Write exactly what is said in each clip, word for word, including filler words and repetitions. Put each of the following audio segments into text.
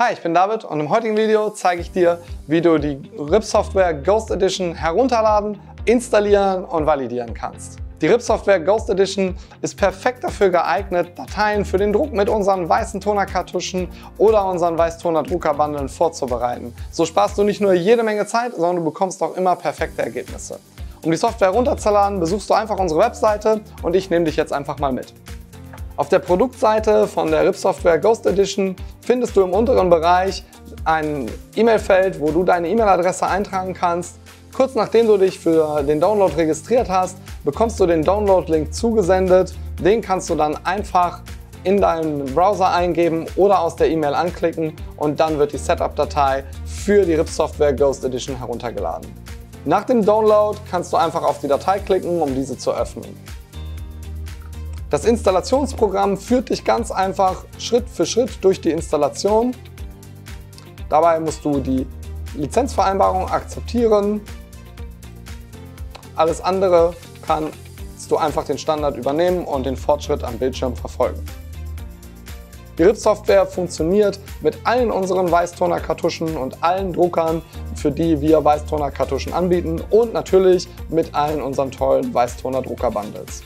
Hi, ich bin David und im heutigen Video zeige ich dir, wie du die R I P-Software Ghost Edition herunterladen, installieren und validieren kannst. Die R I P-Software Ghost Edition ist perfekt dafür geeignet, Dateien für den Druck mit unseren weißen Tonerkartuschen oder unseren Weißtoner-Druckerbandeln vorzubereiten. So sparst du nicht nur jede Menge Zeit, sondern du bekommst auch immer perfekte Ergebnisse. Um die Software herunterzuladen, besuchst du einfach unsere Webseite und ich nehme dich jetzt einfach mal mit. Auf der Produktseite von der R I P-Software Ghost Edition findest du im unteren Bereich ein E-Mail-Feld, wo du deine E-Mail-Adresse eintragen kannst. Kurz nachdem du dich für den Download registriert hast, bekommst du den Download-Link zugesendet. Den kannst du dann einfach in deinen Browser eingeben oder aus der E-Mail anklicken und dann wird die Setup-Datei für die R I P-Software Ghost Edition heruntergeladen. Nach dem Download kannst du einfach auf die Datei klicken, um diese zu öffnen. Das Installationsprogramm führt dich ganz einfach Schritt für Schritt durch die Installation. Dabei musst du die Lizenzvereinbarung akzeptieren. Alles andere kannst du einfach den Standard übernehmen und den Fortschritt am Bildschirm verfolgen. Die R I P-Software funktioniert mit allen unseren Weißtoner-Kartuschen und allen Druckern, für die wir Weißtoner-Kartuschen anbieten und natürlich mit allen unseren tollen Weißtoner-Drucker-Bundles.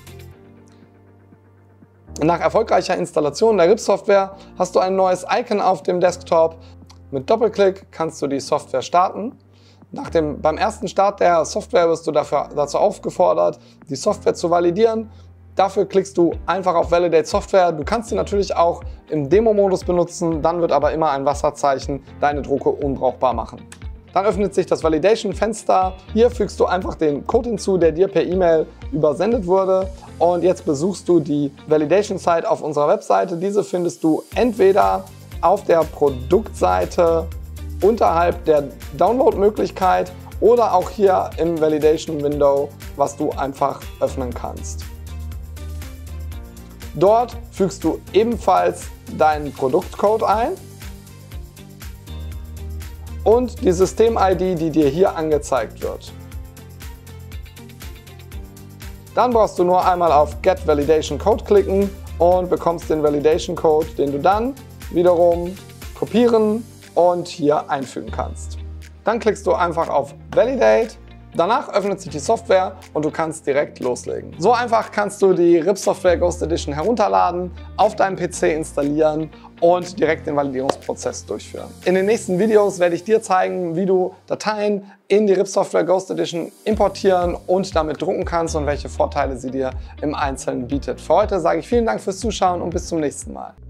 Nach erfolgreicher Installation der R I P-Software hast du ein neues Icon auf dem Desktop. Mit Doppelklick kannst du die Software starten. Nach dem, beim ersten Start der Software wirst du dafür, dazu aufgefordert, die Software zu validieren. Dafür klickst du einfach auf Validate Software. Du kannst sie natürlich auch im Demo-Modus benutzen, dann wird aber immer ein Wasserzeichen deine Drucke unbrauchbar machen. Dann öffnet sich das Validation-Fenster. Hier fügst du einfach den Code hinzu, der dir per E-Mail übersendet wurde. Und jetzt besuchst du die Validation-Site auf unserer Webseite. Diese findest du entweder auf der Produktseite unterhalb der Download-Möglichkeit oder auch hier im Validation-Window, was du einfach öffnen kannst. Dort fügst du ebenfalls deinen Produktcode ein und die System-I D, die dir hier angezeigt wird. Dann brauchst du nur einmal auf Get Validation Code klicken und bekommst den Validation Code, den du dann wiederum kopieren und hier einfügen kannst. Dann klickst du einfach auf Validate. Danach öffnet sich die Software und du kannst direkt loslegen. So einfach kannst du die R I P-Software Ghost Edition herunterladen, auf deinem P C installieren und direkt den Validierungsprozess durchführen. In den nächsten Videos werde ich dir zeigen, wie du Dateien in die R I P-Software Ghost Edition importieren und damit drucken kannst und welche Vorteile sie dir im Einzelnen bietet. Für heute sage ich vielen Dank fürs Zuschauen und bis zum nächsten Mal.